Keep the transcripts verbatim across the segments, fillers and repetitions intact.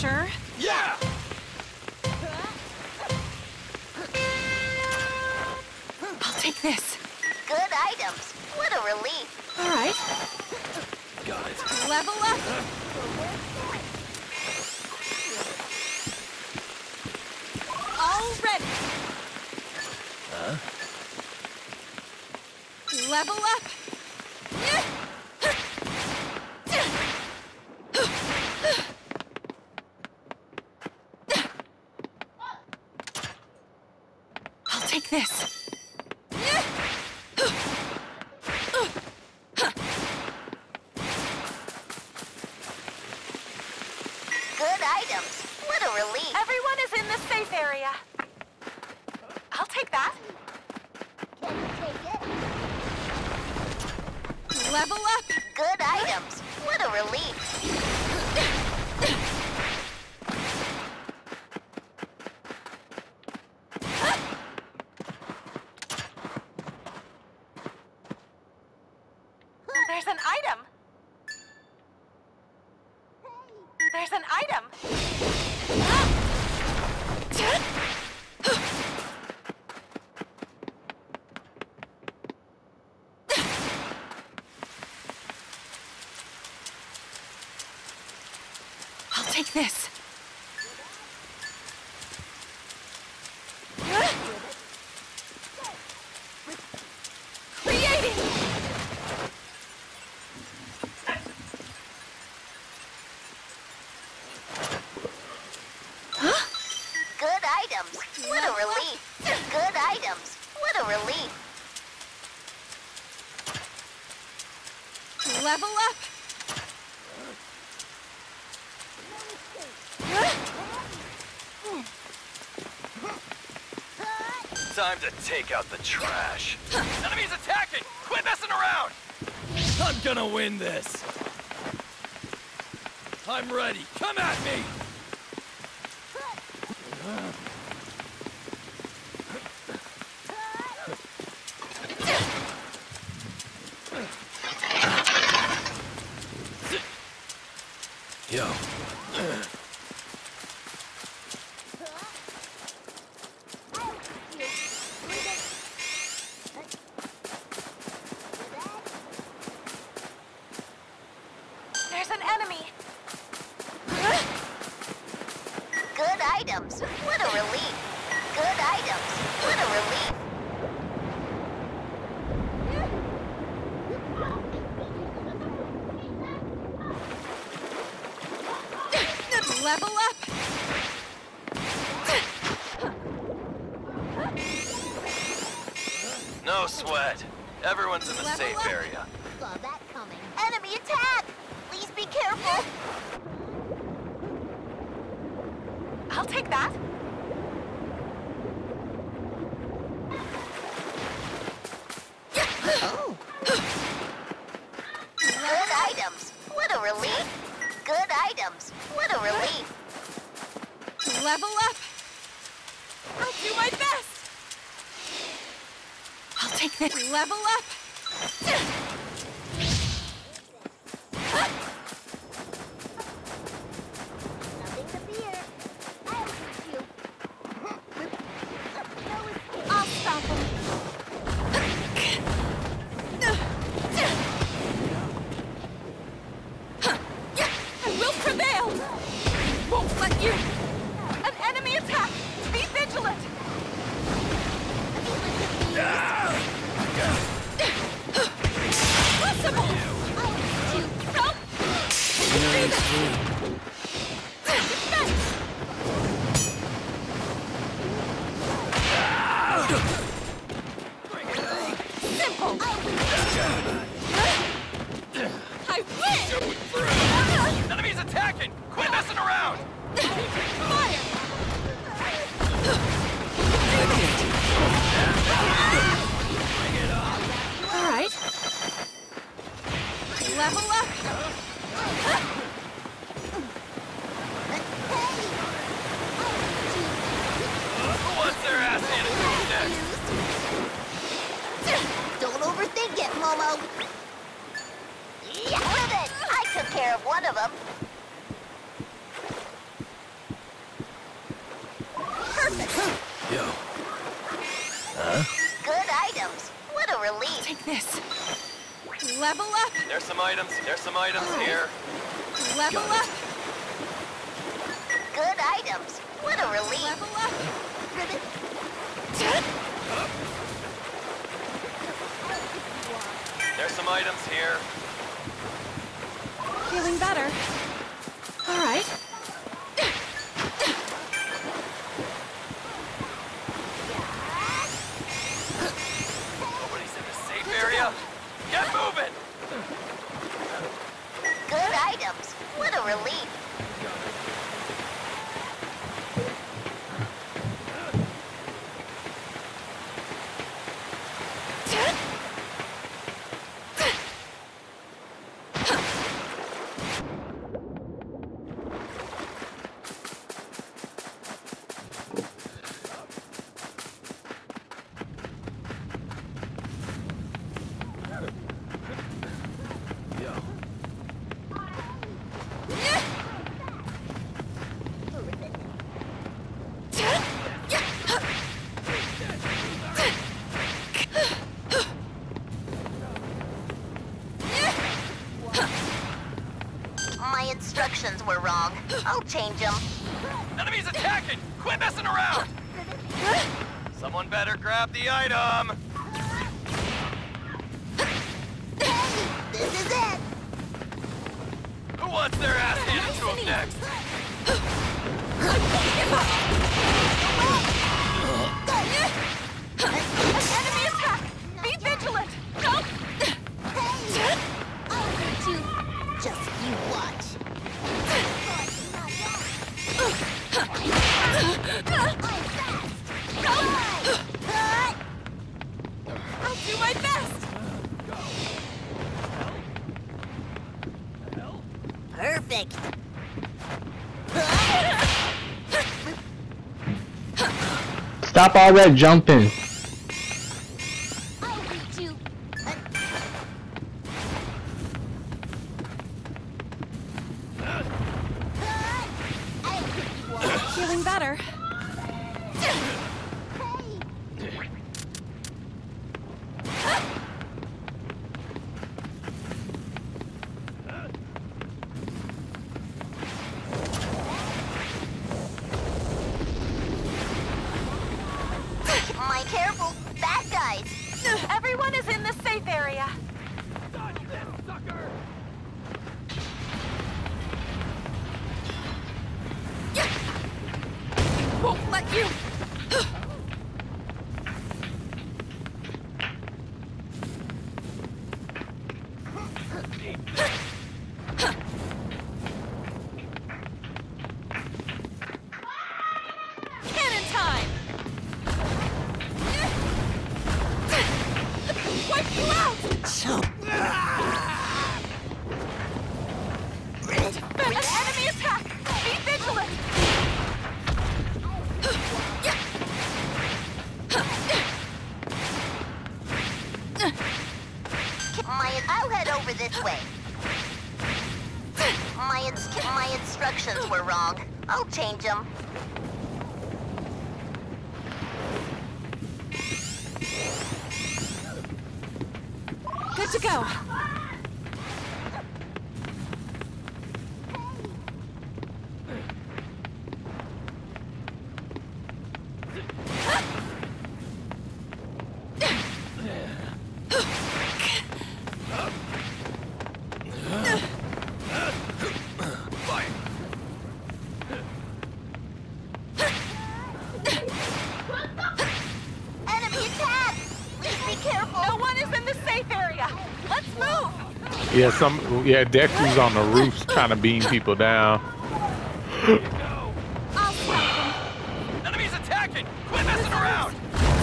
sure? Yeah! I'll take this. Good items. What a relief. All right. Got it. Level up. All ready. Huh? Level up. I'll take this. Good items. What a relief. Everyone is in the safe area. I'll take that. Can you take it? Level up. Good items. What a relief. There's an item. There's an item. I'll take this. Creating. Good items. What a relief. Good items. What a relief. Level up. Time to take out the trash. Enemies attacking! Quit messing around! I'm gonna win this. I'm ready. Come at me! Yo. There's an enemy. Good items. What a relief. Good items. What a relief. Level up. No sweat. Everyone's in the Level safe up. area. Saw that coming. Enemy attack! Please be careful. I'll take that. Oh. Good items. What a relief. Good items. What a relief. Level up. I'll do my best. I'll take this. Level up. Nothing to fear. I'll teach you. I'll stop him. I will prevail. Won't let you. An enemy attack. Be vigilant. Possible. Help. Defense. Simple. I win. Enemies attacking! Quit messing around! Fire. All right. Level up. Who wants their ass handed to them next? Don't overthink it, Momo. Yeah, ribbit! I took care of one of them. this. Level up! There's some items. There's some items here. Level up! Good items. What a relief. Level up! There's some items here. Feeling better. All right. Nobody's in the safe area. Get moving! Good items. What a relief. My instructions were wrong. I'll change them. Enemies attacking! Quit messing around! Someone better grab the item! This is it. Who wants their ass handed to him next? Enemy attack! Be vigilant! Go! Hey! I'll hurt you. Just you watch. I'll do my best! Perfect. Stop all that jumping. I'll beat you. Feeling better. My careful. Bad guys. Everyone is in the safe area. Dodge this, sucker! Won't let you. Cannon time! Wipe you out! An enemy attack! Be vigilant! My, I'll head over this way. My, ins my instructions were wrong. I'll change them. Good to go. Enemy attack! Please be careful. No one is in the safe area. Let's move. Yeah, some yeah, Deku's on the roofs trying to beam people down. I'll stop them. Enemies attacking! Quit messing around!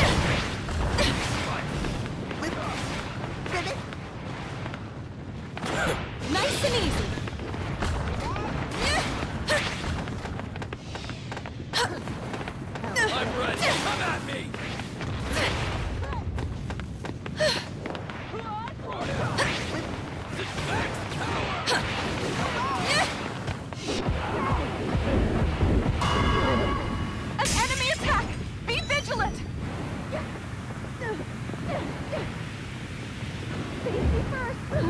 Nice and easy. I'm ready! Come at me!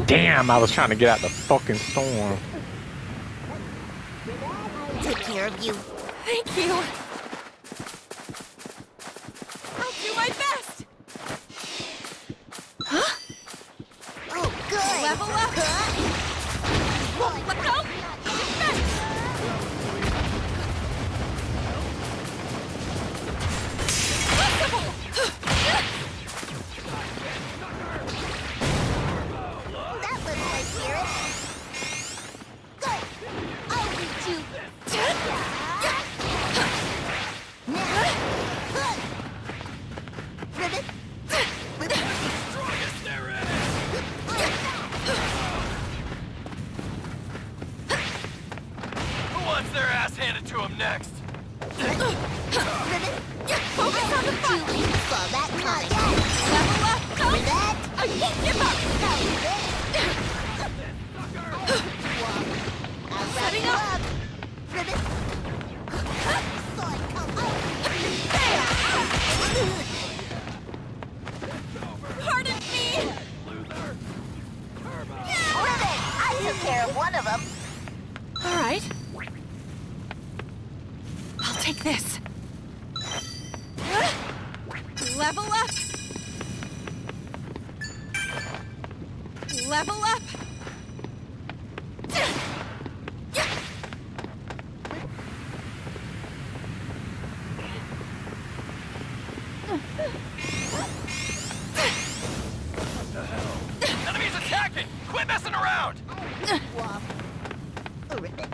Damn, I was trying to get out the fucking storm. Take care of you. Thank you. I'll do my best. Huh? Oh, good. Level up. Good. Won't let go. Defense. Possible. That looks like spirit. Good. I'll beat you. Ribbit. Ribbit. Strongest there is! Who wants their ass handed to him next? Ribbit. Focus on the fight. Saw that coming. Level up. Go. Ribbit. I won't give up. Setting up. Ribbit. Saw it come up. Pardon me. Ribbit. I took care of one of them. All right. I'll take this. Level up. Level up. Enemies attacking! Quit messing around! Womp. Ribbit.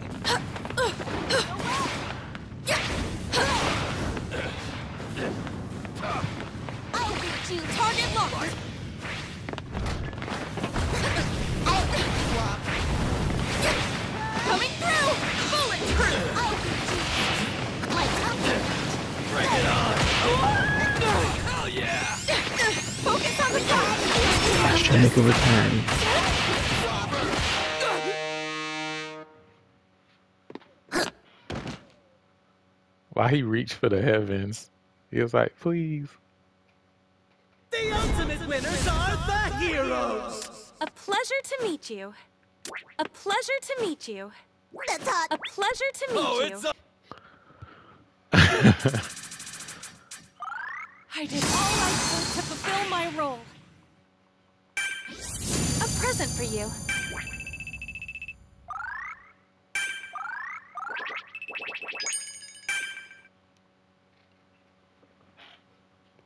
I'll beat you. Target locked. Womp. Coming through. Bulletproof. I'll beat you. My tongue. Bring it on! Hell yeah! Focus on the fight. Try to make a return. While he reached for the heavens, he was like, please. The ultimate winners are the heroes! A pleasure to meet you. A pleasure to meet you. That's hot. A pleasure to meet Oh, you. it's a... I did all I could to fulfill my role. A present for you.